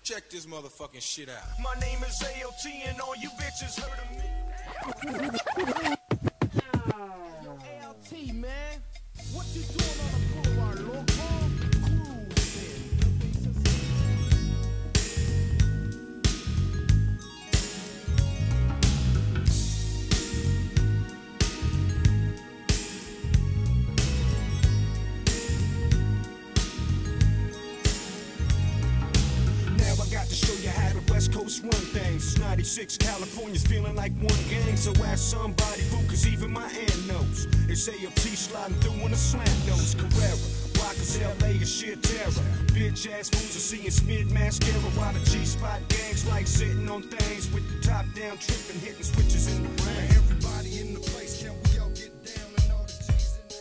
Check this motherfucking shit out. My name is AOT and all you bitches heard of me. Yo, AOT, man. What you doing on the boulevard, loco? West Coast run things. 96 California's feeling like one gang. So ask somebody, fool, cause even my aunt knows. It's AOT sliding through on a slant nose. Carrera, Rockers, LA is sheer terror. Bitch ass fools are seeing smeared mascara. While the G-spot gangs like sitting on things with the top down tripping, hitting switches in the rain. Everybody in the place, can we all get down and all the G's in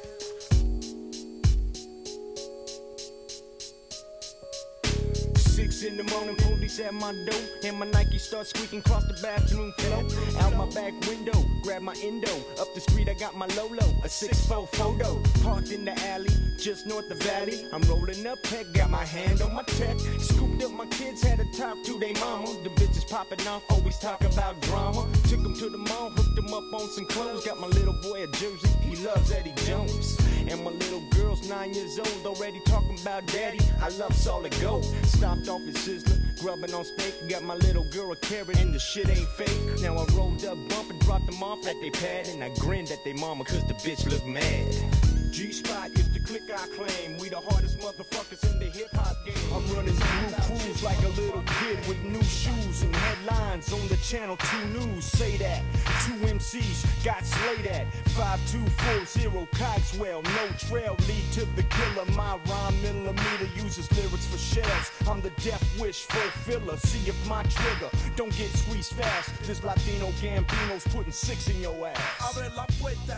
there? 6 in the morning, police at my door, and my Nike starts squeaking across the bathroom floor. Out my back window, grab my endo. Up the street, I got my Lolo, a 6'4" photo. Parked in the alley, just north of Valley. I'm rolling up heck, got my hand on my tech. Scooped up my kids, had to talk to they mama. The bitches popping off, always talk about drama. Took them to the mall, hooked them up on some clothes. Got my little boy a jersey, he loves Eddie Jones. And my little girl's 9 years old, already talking about daddy. I love solid gold. Stopped off at Sizzler, grubbing on steak. Got my little girl a carrot and the shit ain't fake. Now I rolled up bump and dropped them off at they pad. And I grinned at they mama cause the bitch looked mad. G-Spot is the clique I claim. We the hardest motherfuckers in the hip-hop game. I'm running through crews like a little kid with new shoes and headlines on the Channel 2 News. Say that 2 MCs got slayed at 5240 Cogswell. No trail lead to the killer. My rhyme millimeter uses lyrics for shells. I'm the death wish fulfiller. See if my trigger don't get squeezed fast. This Latino Gambino's putting 6 in your ass. Abre la puerta.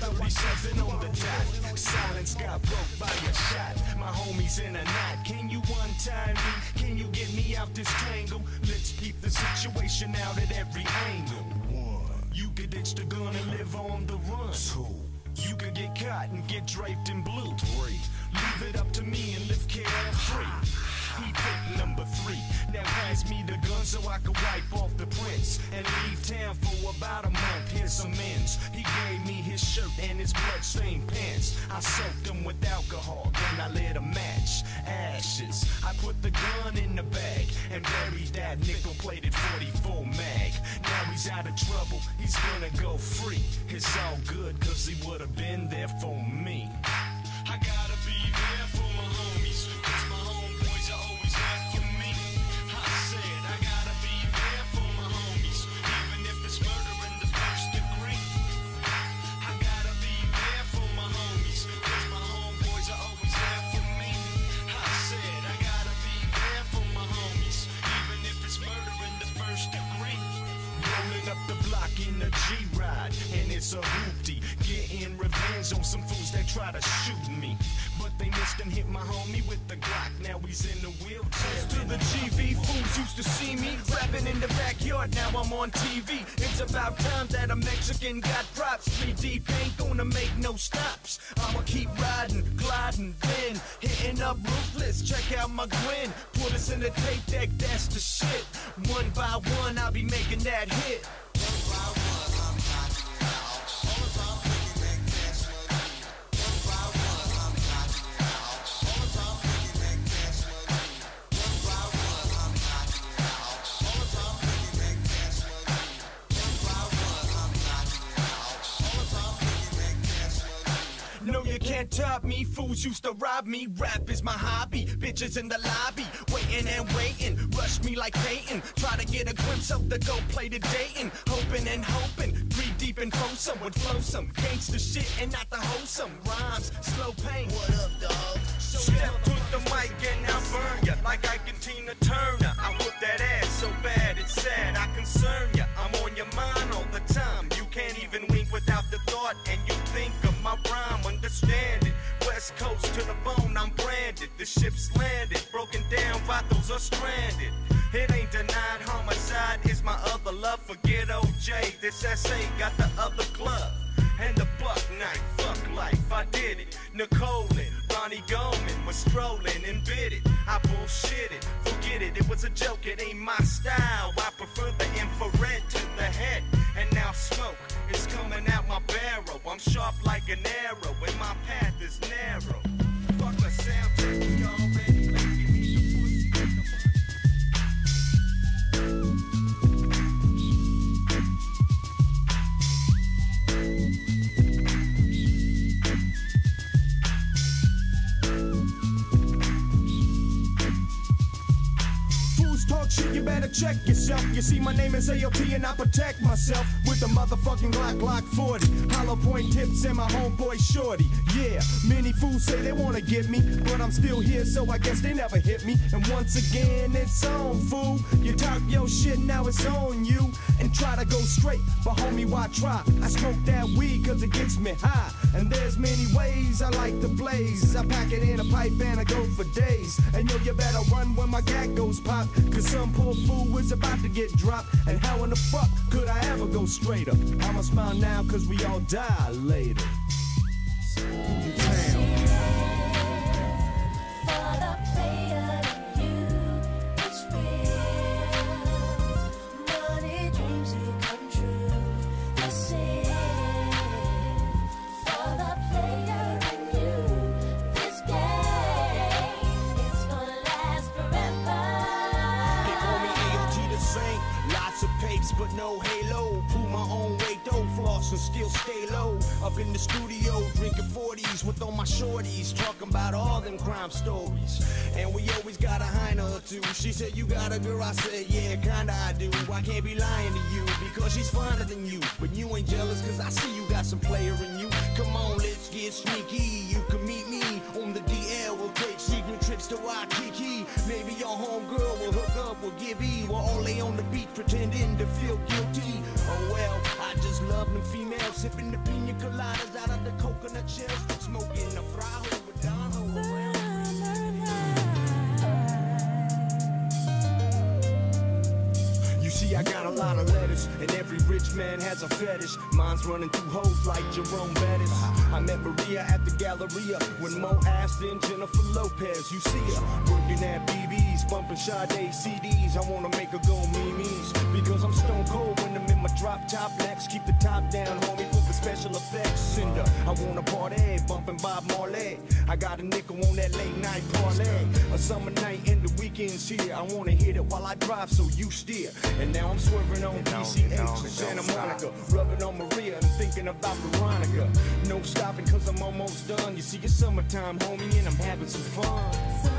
37 on the dot. Silence got broke by a shot. My homies in a knot. Can you one-time me? Can you get me out this tangle? Let's keep the situation out at every angle. 1. You could ditch the gun and live on the run. 2. You could get caught and get draped in blue. 3. Leave it up to me and live carefree. He picked number 3. Now pass me the gun so I can wipe off the prints and leave town for about a month. Here's some ends. He gave me his shirt and his blood-stained pants. I soaked them with alcohol, then I lit a match. Ashes. I put the gun in the bag and buried that nickel-plated 44 mag. Now he's out of trouble. He's gonna go free. It's all good cause he would have been there for me. I gotta be there for my homies, cause my homeboys are always there for me. I said I gotta be there for my homies, even if it's murder in the first degree. I gotta be there for my homies, cause my homeboys are always there for me. I said I gotta be there for my homies, even if it's murder in the first degree. Rolling up the block in a G-Ride, and it's a hoopty. Getting revenge on some fools that try to shoot me. But they missed and hit my homie with the Glock. Now he's in the wheelchair. To the GV, fools used to see me rapping in the backyard. Now I'm on TV. It's about time that a Mexican got props. 3 deep ain't gonna make no stops. I'ma keep riding, gliding, then hitting up Ruthless. Check out my grin. Put us in the tape deck, that's the shit. One by one, I'll be making that hit. One by one, I'm knocking it out. All about making that cash money. One by one, I'm knocking it out. All about making that cash money. One by one, I'm knocking it out. All about making that cash money. One by one, I'm knocking it out. All about making that cash money. No, you can't top me. Fools used to rob me. Rap is my hobby. Bitches in the lobby, waiting and waiting. Rush me like Peyton. Try to get a glimpse of the gold-plated Dayton. Hoping and hoping. 3 deep and foursome would flow some gangster shit and not the wholesome rhymes. Slow pain. What up, dog? Step to the mic and I'll burn ya like I can Tina Turner. I whip that ass so bad it's sad. I concern ya. I'm on your mind all the time. You can't even wink without the thought, and you think of my rhyme. Understand it. West Coast to the bone, I'm branded. The ship's landed, broken down, vatos are stranded. It ain't denied, homicide is my other love. Forget OJ, this SA got the other glove. And the buck knife, fuck life, I did it. Nicole and Ronnie Goldman was strolling and bit it. I bullshit it, forget get it, it was a joke, it ain't my style. I prefer the infrared to the head. And now smoke is coming out my barrel. I'm sharp like an arrow, and my path is narrow. Fuck the soundtrack, we already making me some pussy. Talk shit, you better check yourself. You see, my name is AOT and I protect myself with the motherfucking Glock 40. Hollow point tips and my homeboy Shorty. Yeah, many fools say they wanna get me, but I'm still here, so I guess they never hit me. And once again, it's on, fool. You talk your shit, now it's on you. And try to go straight, but homie, why try? I smoke that weed cause it gets me high. And there's many ways I like to blaze. I pack it in a pipe and I go for days. And yo, you better run when my gag goes pop, cause some poor fool is about to get dropped. And how in the fuck could I ever go straighter? I'ma smile now cause we all die later. But no halo, pull my own weight though, floss and still stay low. Up in the studio, drinking 40s with all my shorties, talking about all them crime stories. And we always got a hind or two. She said, you got a girl? I said, yeah, kinda I do. I can't be lying to you, because she's finer than you. But you ain't jealous, cause I see you got some player in you. Come on, let's get sneaky. You can meet me on the DL. We'll take secret trips to Waikiki. Maybe your homegirl will hook up with Gibby. We'll all lay on the beach pretending to feel guilty. Oh well, I just love them females, sipping the pina coladas out of the coconut shells, smoking a fry with Don Ho around. You see, I got a lot of letters, and every rich man has a fetish. Mine's running through hoes like Jerome Bettis. I met Maria at the Galleria when Mo asked in Jennifer Lopez. You see her working at BB's, bumping Sade CDs. I wanna make her go memes, because I'm stone cold when I'm in my drop top next. Keep the top down, homie, for the special effects. Cinder, I wanna party, bumping Bob Marley. I got a nickel on that late night parlay. A summer night and the weekends here. I wanna hit it while I drive, so you steer. And now I'm swerving on PCH and Santa Monica, rubbing on Maria and thinking about Veronica. No stopping cause I'm almost done. You see, it's summertime, homie, and I'm having some fun.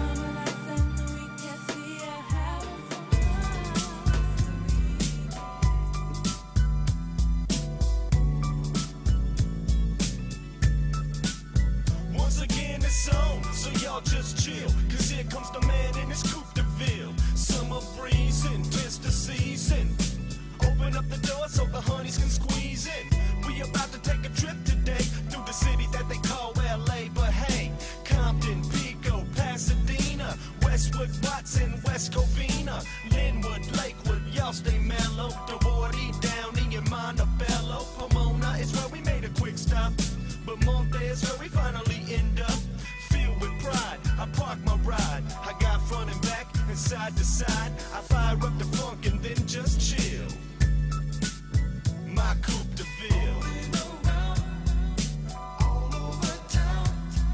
Once again, it's on, so y'all just chill, cause here comes the man in his coupe de ville. Summer breeze and twist the season. Open up the door so the honeys can squeeze in. We about to take a trip today through the city that they call LA. But hey, Compton, Pico, Pasadena, Westwood, Watson, West Covina, Linwood, Lakewood, y'all stay mellow. Duarte, Downey, and Montebello. Pomona is where we made a quick stop, but Monte is where we finally end up. Filled with pride, I park my ride. I got front and back and side to side. I fire up the funk and then just chill. My coupe de ville. All over town.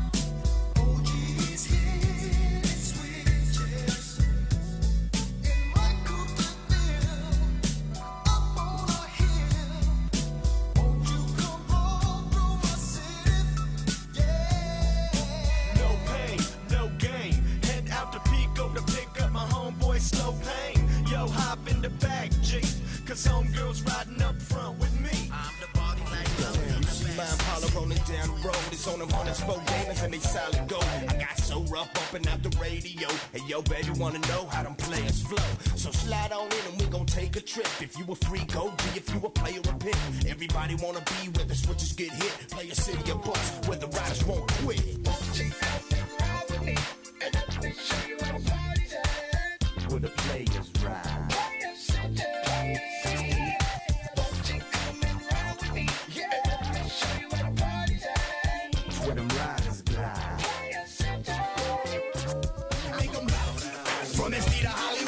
OG's hitting switches. In my coupe de ville. Up on a hill. Won't you come roll through my city? Yeah. No pain, no gain. Head out to Pico to pick up my homeboy Slow Pain. Yo, hop in the back, G. Cause homegirls riding up front with me. I'm the body like you see my Impala rolling down the road. It's on them 100 gamers and they solid gold. I got so rough bumping out the radio. Hey yo, baby, wanna know how them players flow. So slide on in and we gon' take a trip. If you a freak, go be. If you a player, a pick. Everybody wanna be where the switches get hit. Play a city of books where the riders won't quit. Where the players ride. Where them riders glide. From SD to Hollywood.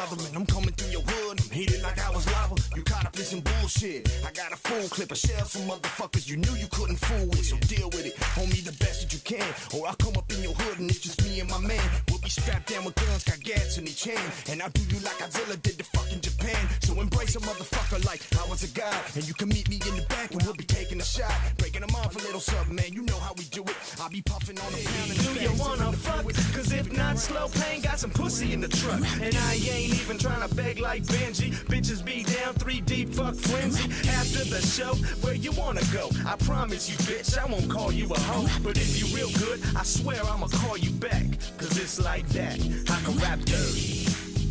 bothering. I'm coming through your hood, I'm heated like I was lava. You caught up in some bullshit. I got a full clip of shells from motherfuckers you knew you couldn't fool with. So deal with it, homie, the best that you can. Or I'll come up in your hood and it's just me and my man. We'll be strapped down with guns, got gas in each hand. And I'll do you like Godzilla did to fucking Japan. So embrace a motherfucker like I was a guy. And you can meet me in the back and we'll be taking a shot. Breaking them off a little something, man, you know how we do it. I'll be puffing on the pound and the Do you wanna fuck? Cause if not, Slow Pain got some pussy in the truck. And I ain't even trying to beg like Benji. Bitches be down 3 deep, fuck frenzy. After the show, where you wanna go? I promise you, bitch, I won't call you a hoe. But if you real good, I swear I'ma call you back. Cause it's like that, I can rap dirty.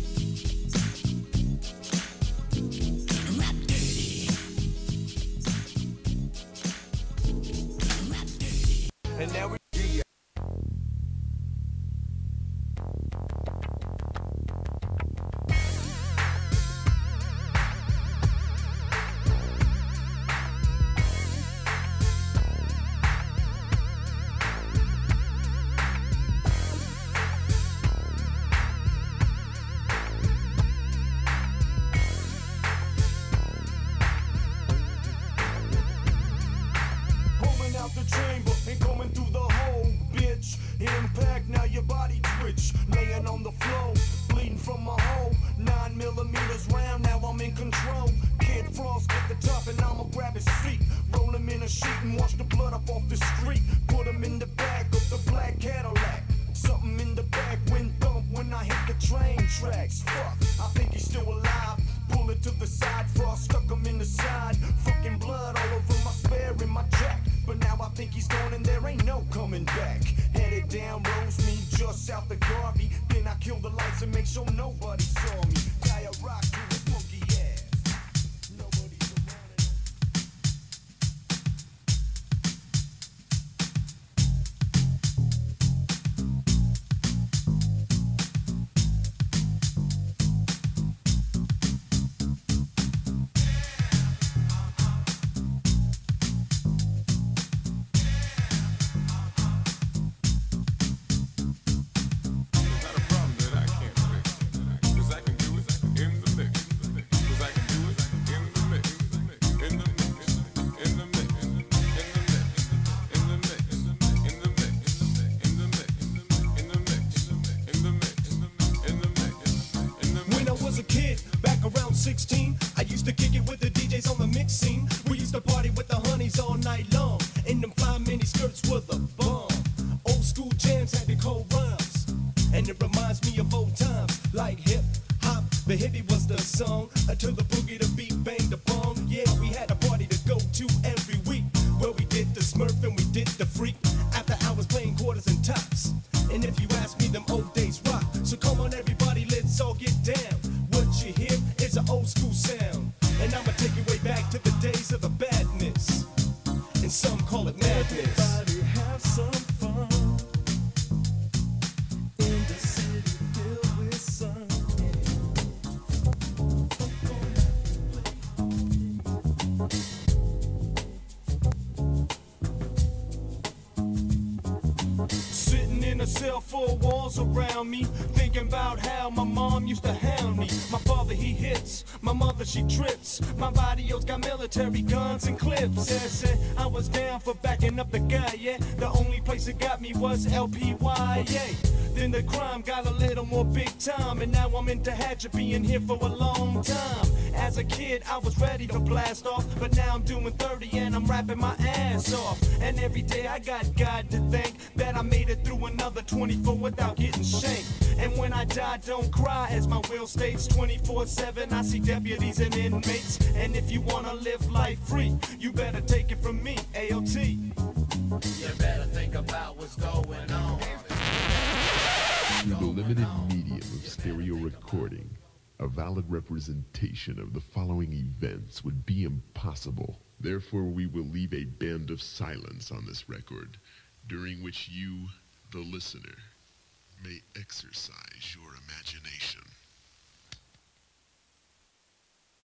And now we out the chamber and coming through the hole, bitch. Impact, now your body twitch. Laying on the floor, bleeding from a hole. 9mm round, now I'm in control. Kid Frost at the top and I'ma grab his feet. Roll him in a sheet and wash the blood up off the street. Put him in the back of the black Cadillac. Something in the back went bump when I hit the train tracks. Fuck, I think he's still alive. Pull it to the side, Frost stuck him in the side. Fucking blood all over my spare and my jack. But now I think he's gone and there ain't no coming back. Headed down Rosemead, just south of Garvey. Then I kill the lights and make sure nobody saw me. Tie a rock to his monkey ass. Nobody's around it. When I was a kid, back around 16, I used to kick it with the DJs on the mix scene. We used to party with the honeys all night long. And them fly mini skirts were the bomb. Old school jams had the cold rhymes. And it reminds me of old times, like hip hop. The hippie was the song. Until the boogie, the beat, bang the bong. Yeah, we had a party to go to every week. Where we did the Smurf and we did the freak. After hours playing quarters and tops. And if you ask me, them old days rock. So come on everybody, let's all get down. What you hear is an old school sound. And I'ma take you way back to the days of the badness. And some call it madness. Everybody have some fun. In the city filled with sun. Sitting in a cell full of walls around me, thinking about how my mom used to hound me. My father, he hits, my mother, she trips. My barrios got military guns and clips. Said I was down for backing up the guy, yeah. The only place that got me was LPYA. Then the crime got a little more big time, and now I'm in Tehachapi, being here for a long time. As a kid, I was ready to blast off, but now I'm doing 30 and I'm rapping my ass off. And every day I got God to thank that I made it through another 24 without getting shanked. And when I die, don't cry, as my will states. 24/7, I see deputies and inmates. And if you wanna live life free, you better take it from me, AOT. You better think about what's going on. Through the limited medium of stereo recording, a valid representation of the following events would be impossible. Therefore, we will leave a band of silence on this record, during which you, the listener, may exercise your imagination.